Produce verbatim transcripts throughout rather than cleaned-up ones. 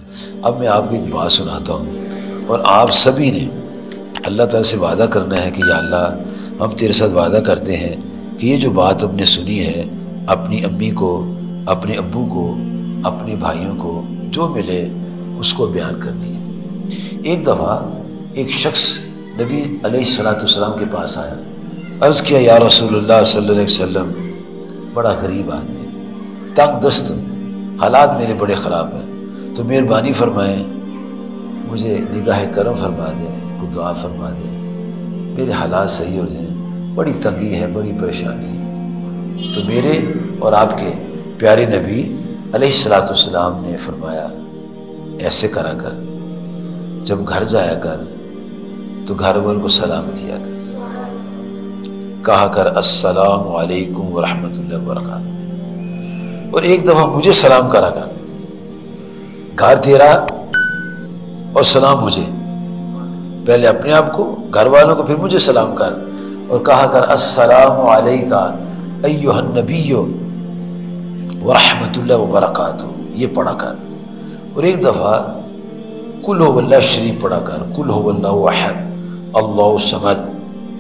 اب میں آپ کو ایک بات سناتا ہوں، اور آپ سبھی نے اللہ تعالیٰ سے وعدہ کرنا ہے کہ یا اللہ ہم تیرے ساتھ وعدہ کرتے ہیں کہ یہ جو بات ہم نے سنی ہے اپنی امی کو، اپنے ابو کو، اپنے بھائیوں کو جو ملے اس کو بیان کرنی ہے۔ ایک دفعہ ایک شخص نبی علیہ الصلوۃ والسلام کے پاس آیا، عرض کیا یا رسول اللہ صلی اللہ علیہ وسلم، بڑا غریب آدمی، تنگ دست، حالات میرے بڑے خراب ہیں، تو مہربانی فرمائیں مجھے نگاہ کرم فرما دیں، کوئی دعا فرما دیں، میرے حالات صحیح ہو جائیں، بڑی تنگی ہے، بڑی پریشانی ہے۔ تو میرے اور آپ کے پیارے نبی علیہ الصلوۃ والسلام نے فرمایا ایسے کرا کر، جب گھر جایا کر تو گھر والوں کو سلام کیا کر، کہا کر السلام علیکم ورحمۃ اللہ وبرکاتہ، اور ایک دفعہ مجھے سلام کرا کر، گھر تیرا اور سلام مجھے، پہلے اپنے آپ کو، گھر والوں کو، پھر مجھے سلام کر، اور کہا کر السلام علیکہ ایھا النبی ورحمۃ اللہ وبرکاتہ، یہ پڑھا کر، اور ایک دفعہ قل هو اللہ شریف پڑھا کر، قل هو اللہ احد اللہ الصمد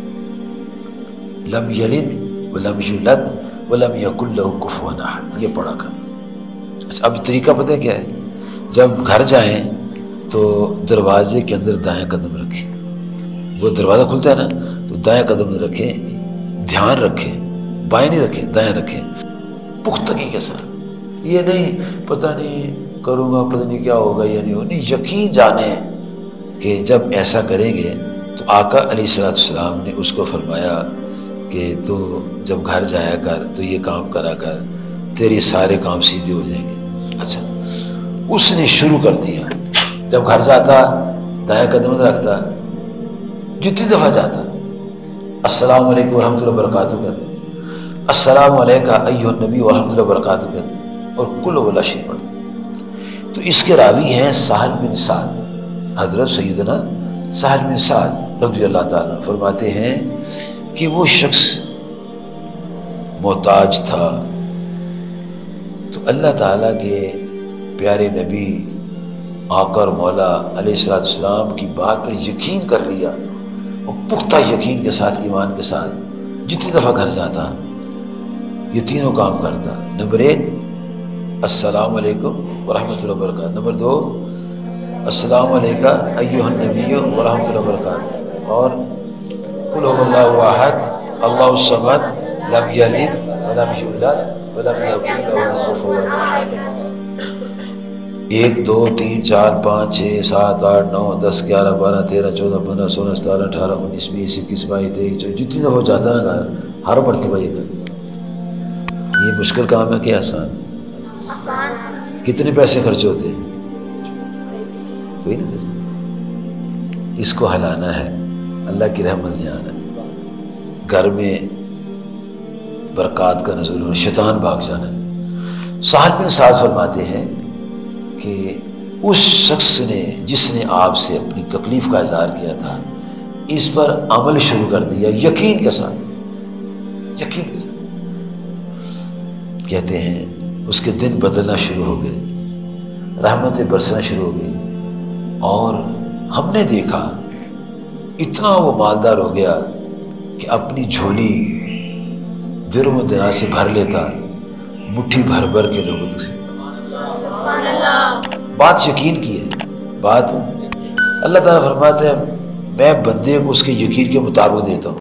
لم یلد ولم یولد ولم یکن لہ کفوا احد، یہ پڑھا کر۔ اچھا اب طریقہ پتہ کیا ہے؟ جب گھر جائیں تو دروازے کے اندر دائیں قدم رکھیں، وہ دروازہ کھلتا ہے نا تو دائیں قدم رکھیں، دھیان رکھیں، بائیں نہیں رکھیں، دائیں رکھیں، پختگی کے ساتھ، یہ نہیں پتہ نہیں کروں گا پتہ نہیں کیا ہوگا یا نہیں ہوگا، نہیں، یقین جانیں کہ جب ایسا کریں گے تو آقا علیہ الصلوۃ والسلام نے اس کو فرمایا کہ تو جب گھر جایا کر تو یہ کام کرا کر، تیرے سارے کام سیدھے ہو جائیں گے۔ اچھا اس نے شروع کر دیا، جب گھر جاتا دائیں قدم رکھتا، جتنی دفعہ جاتا السلام علیکم ورحمۃ اللہ وبرکاتہ کر، السلام علیکہ ایھا النبی ورحمۃ اللہ وبرکاتہ کر، اور قل هو اللہ شریف پڑھ۔ تو اس کے راوی ہیں سہل بن سعد، حضرت سیدنا سہل بن سعد رضی اللہ تعالیٰ عنہ فرماتے ہیں کہ وہ شخص محتاج تھا، تو اللہ تعالیٰ کے پیارے نبی آقا اور مولا علیہ الصلوۃ والسلام کی بات پر یقین کر لیا، اور پختہ یقین کے ساتھ، ایمان کے ساتھ جتنی دفعہ گھر جاتا یہ تینوں کام کرتا۔ نمبر ایک السلام علیکم ورحمۃ اللہ وبرکاتہ، نمبر دو السلام علیکہ ایھا النبی ورحمۃ اللہ وبرکاتہ، اور قل هو اللہ احد اللہ الصمد لم یلد ولم یولد ولم یکن لہ کفوا احد۔ ایک دو تین چار پانچ چھ سات آٹھ نو دس گیارہ بارہ تیرہ چودہ پندرہ سولہ ستارہ اٹھارہ انیس بیس اکیس بائیس تیئیس چوبیس، جتنی دفعہ جاتا نا گھر ہر مرتبہ یہ کر۔ یہ مشکل کام ہے کہ آسان؟ کتنے پیسے خرچ ہوتے ہیں؟ کوئی نہیں خرچ، اس کو ہلانا ہے، اللہ کی رحمت میں آنا ہے، گھر میں برکات کا نزول ہونا، شیطان بھاگ جانا۔ سہل بن سعد فرماتے ہیں کہ اس شخص نے جس نے آپ سے اپنی تکلیف کا اظہار کیا تھا اس پر عمل شروع کر دیا، یقین کے ساتھ، یقین کے ساتھ، کہتے ہیں اس کے دن بدلنا شروع ہو گئے، رحمتیں برسنا شروع ہو گئی، اور ہم نے دیکھا اتنا وہ مالدار ہو گیا کہ اپنی جھولی درم و دراز سے بھر لیتا، مٹھی بھر بھر کے لوگوں تک سے۔ بات یقین کی ہے، بات اللہ تعالیٰ فرماتے ہیں میں بندے کو اس کے یقین کے مطابق دیتا ہوں۔